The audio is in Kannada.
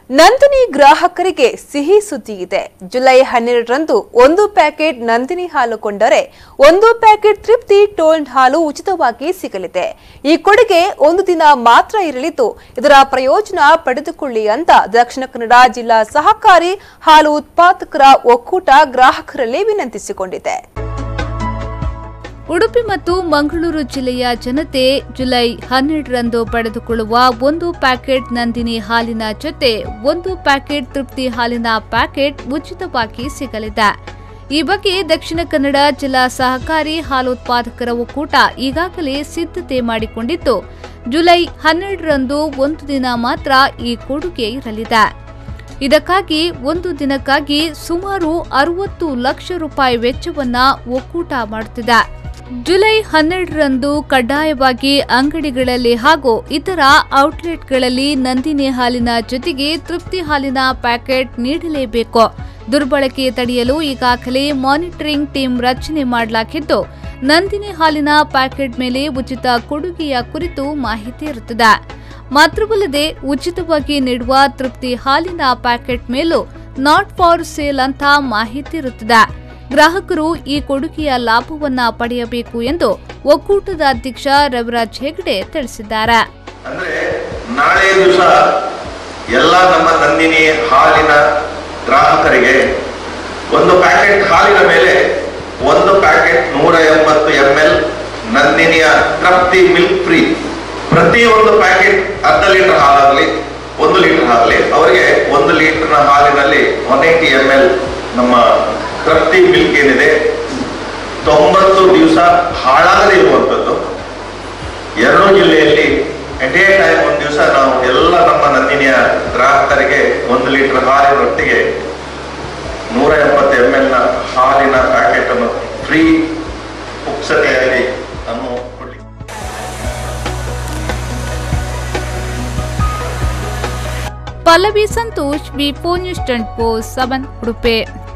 ನಂದಿನಿ ಗ್ರಾಹಕರಿಗೆ ಸಿಹಿ ಸುದ್ದಿ ಇದೆ. ಜುಲೈ 12ರಂದು 1 ಪ್ಯಾಕೆಟ್ ನಂದಿನಿ ಹಾಲು ಕೊಂಡರೆ 1 ಪ್ಯಾಕೆಟ್ ತೃಪ್ತಿ ಟೋಲ್ಡ್ ಹಾಲು ಉಚಿತವಾಗಿ ಸಿಗಲಿದೆ. ಈ ಕೊಡುಗೆ ಒಂದು ದಿನ ಮಾತ್ರ ಇರಲಿದ್ದು, ಇದರ ಪ್ರಯೋಜನ ಪಡೆದುಕೊಳ್ಳಿ ಅಂತ ದಕ್ಷಿಣ ಕನ್ನಡ ಜಿಲ್ಲಾ ಸಹಕಾರಿ ಹಾಲು ಉತ್ಪಾದಕರ ಒಕ್ಕೂಟ ಗ್ರಾಹಕರಲ್ಲಿ ವಿನಂತಿಸಿಕೊಂಡಿದೆ. ಉಡುಪಿ ಮತ್ತು ಮಂಗಳೂರು ಜಿಲ್ಲೆಯ ಜನತೆ ಜುಲೈ 12ರಂದು ಪಡೆದುಕೊಳ್ಳುವ 1 ಪ್ಯಾಕೆಟ್ ನಂದಿನಿ ಹಾಲಿನ ಜೊತೆ 1 ಪ್ಯಾಕೆಟ್ ತೃಪ್ತಿ ಹಾಲಿನ ಪ್ಯಾಕೆಟ್ ಉಚಿತವಾಗಿ ಸಿಗಲಿದೆ. ಈ ಬಗ್ಗೆ ದಕ್ಷಿಣ ಕನ್ನಡ ಜಿಲ್ಲಾ ಸಹಕಾರಿ ಹಾಲು ಉತ್ಪಾದಕರ ಒಕ್ಕೂಟ ಈಗಾಗಲೇ ಸಿದ್ಧತೆ ಮಾಡಿಕೊಂಡಿದ್ದು, ಜುಲೈ 12ರಂದು ಒಂದು ದಿನ ಮಾತ್ರ ಈ ಕೊಡುಗೆ ಇರಲಿದೆ. ಇದಕ್ಕಾಗಿ ಒಂದು ದಿನಕ್ಕಾಗಿ ಸುಮಾರು 60 ಲಕ್ಷ ರೂಪಾಯಿ ವೆಚ್ಚವನ್ನ ಒಕ್ಕೂಟ ಮಾಡುತ್ತಿದೆ. ಜುಲೈ 12ರಂದು ಕಡ್ಡಾಯವಾಗಿ ಅಂಗಡಿಗಳಲ್ಲಿ ಹಾಗೂ ಇತರ ಔಟ್ಲೆಟ್ಗಳಲ್ಲಿ ನಂದಿನಿ ಹಾಲಿನ ಜೊತೆಗೆ ತೃಪ್ತಿ ಹಾಲಿನ ಪ್ಯಾಕೆಟ್ ನೀಡಲೇಬೇಕು. ದುರ್ಬಳಕೆ ತಡೆಯಲು ಈಗಾಗಲೇ ಮಾನಿಟರಿಂಗ್ ಟೀಮ್ ರಚನೆ ಮಾಡಲಾಗಿದ್ದು, ನಂದಿನಿ ಹಾಲಿನ ಪ್ಯಾಕೆಟ್ ಮೇಲೆ ಉಚಿತ ಕೊಡುಗೆಯ ಕುರಿತು ಮಾಹಿತಿ ಇರುತ್ತದೆ. ಮಾತ್ರವಲ್ಲದೆ ಉಚಿತವಾಗಿ ನೀಡುವ ತೃಪ್ತಿ ಹಾಲಿನ ಪ್ಯಾಕೆಟ್ ಮೇಲೂ ನಾಟ್ ಫಾರ್ ಸೇಲ್ ಅಂತ ಮಾಹಿತಿ ಇರುತ್ತದೆ. ಗ್ರಾಹಕರು ಈ ಕೊಡುಗೆಯ ಲಾಭವನ್ನ ಪಡೆಯಬೇಕು ಎಂದು ಒಕ್ಕೂಟದ ಅಧ್ಯಕ್ಷ ರವಿರಾಜ್ ಹೆಗಡೆ ತಿಳಿಸಿದ್ದಾರೆ. ಅಂದ್ರೆ ನಾಳೆ ದಿವಸ ಎಲ್ಲ ನಮ್ಮ ನಂದಿನಿ ಹಾಲಿನ ಗ್ರಾಹಕರಿಗೆ 1 ಪ್ಯಾಕೆಟ್ ಹಾಲಿನ ಮೇಲೆ 1 ಪ್ಯಾಕೆಟ್ 180 ml ನಂದಿನಿಯ ತೃಪ್ತಿ ಮಿಲ್ಕ್ ಫ್ರೀ, ಪ್ರತಿ 1 ಪ್ಯಾಕೆಟ್ ಅರ್ಧ ಲೀಟರ್ ಹಾಲಾಗಲಿ 1 ಲೀಟರ್ ಆಗಲಿ ಅವರಿಗೆ 1 ಲೀಟರ್ನ ಹಾಲಿನಲ್ಲಿ 180 ml ನಮ್ಮ ತೃಪ್ತಿ ಮಿಲ್ಕ್ ಏನಿದೆ 90 ದಿವಸ ಹಾಳಾಗದೇ ಇರುವಂಥದ್ದು. 2 ಜಿಲ್ಲೆಯಲ್ಲಿ ಎಟ್ ಎ ಟೈಮ್ ಒಂದು ದಿವಸ ನಾವು ಎಲ್ಲ ನಮ್ಮ ನಂದಿನಿಯ ಗ್ರಾಹಕರಿಗೆ 1 ಲೀಟರ್ ಹಾಲಿನೊಟ್ಟಿಗೆ 180 ml ನ ಹಾಲಿನ ಪ್ಯಾಕೆಟ್ ಅನ್ನು ಫ್ರೀ ಪುಕ್ಸಟೆಯಾಗಿ ಅನ್ನು ಕೊಡಲಿಕ್ಕೆ. ಪಲ್ಲವಿ ಸಂತೋಷ್, ವಿ4 ನ್ಯೂಸ್ 24/7 ಉಡುಪಿ.